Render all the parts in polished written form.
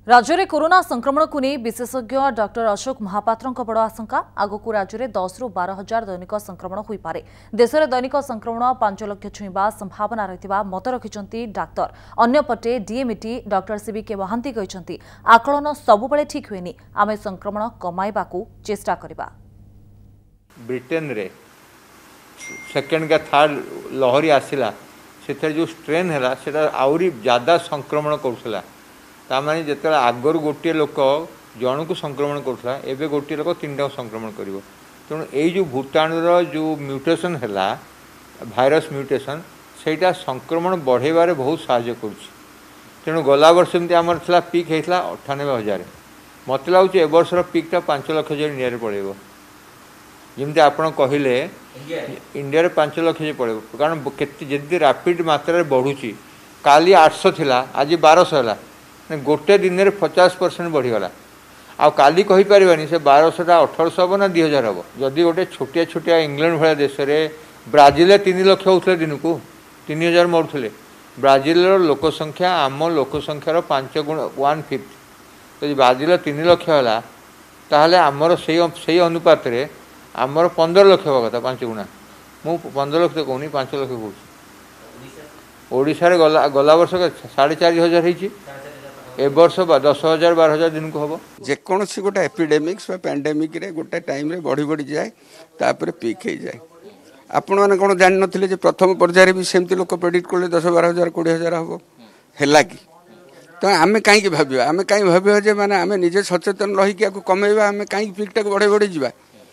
राज्य में कोरोना संक्रमण को नहीं विशेषज्ञ डॉक्टर अशोक महापात्र बड़ आशंका आगक राज्य में 10 ରୁ 12 हजार दैनिक संक्रमण हो पारे। देश में दैनिक संक्रमण 5 लाख छुईवा संभावना रही मत रखिंट डाक्तर। अन्यपटे डीएमईटी डॉक्टर सीबीके महांती कहते आकलन सबुबले ठीक हुए आम संक्रमण कमाइबा चेष्टा करबा। ब्रिटेन रे सेकेंड का थर्ड लहरी आसला से जो स्ट्रेन है सेटा आउरी ज्यादा संक्रमण करुला तामाने जिते आगर गोटे लोक जन को संक्रमण करुला एवं गोटे लोक 3टा संक्रमण कर तेणु यही जो भूताणुर जो म्यूटेशन है भाइरस म्यूटेशन सेटा संक्रमण बढ़ेबार बहुत साहाय्य करुच्ची। तेणु गला वर्ष एमती आमर था पिक होता 98,000 मत लगुच ए वर्षर पिकटा 5 लाख नियर पड़ेब जमी आपड़ कहले इंडिया 5 लाख पड़े कारण जदि रैपिड मात्रा बढ़ुची काली 800 थिला आज 1200 है गोटे दिन में 50% बढ़ीगला आ काली कहीपर से 1200टा 1800 हम ना 2000 हम जदि गोटे छोटिया छोटिया इंग्लैंड भाया देश में ब्राजिल 3 लाख होते दिन को 3000 मरुले ब्राजिल लोक संख्या आम लोक संख्यार 5 गुण 1/5 तो ब्राजिल 3 लाख है ताहले आमर से अनुपात आमर 15 लाख हवा कथा 5 गुणा मु 15 लाख तो कहूनी 5 लाख कहूँ ओडिशा गला वर्ष 4,500 होती ए वर्ष 10,000 12,000 दिन को हम जेकोसी गोटे एपिडेमिक्स पैंडेमिक रे गोटे टाइम रे बढ़ी बढ़ी जाए तापर पिक हो जाए। आपण मैंने कौन जान नी प्रथम पर्यायर भी सेमती लोक प्रेडिक्ट कले 10,000 12,000 20,000 हम है कि तो आम कहीं भाविया आम कहीं भाविया जे माने आम निजे सचेतन रही कमेवा आम कहीं पिकटा बढ़े बढ़ी जा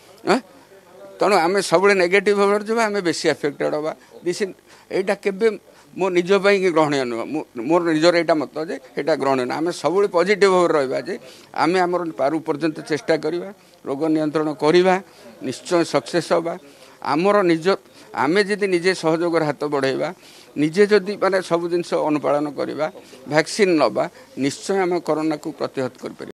तेणु आम सब नेगेटिव भाव जा आम बेसी एफेक्टेड हवा दिस एटा केबे मो निज ग्रहणीय नुह मोर निजर यहाँ मत जे यहाँ ग्रहणीय नुह आम सब पॉजिटिव भाव रहा जे आम आमर पारु पर्यंत चेष्टा करवा रोग नियंत्रण करवा निश्चय सक्सेस हवा आमर निज आम जदि निजे सहयोग हाथ बढ़ेवा निजे जदि माने सब जिन अनुपालन करवा वैक्सीन नवा निश्चय आम कोरोना को प्रतिहत कर।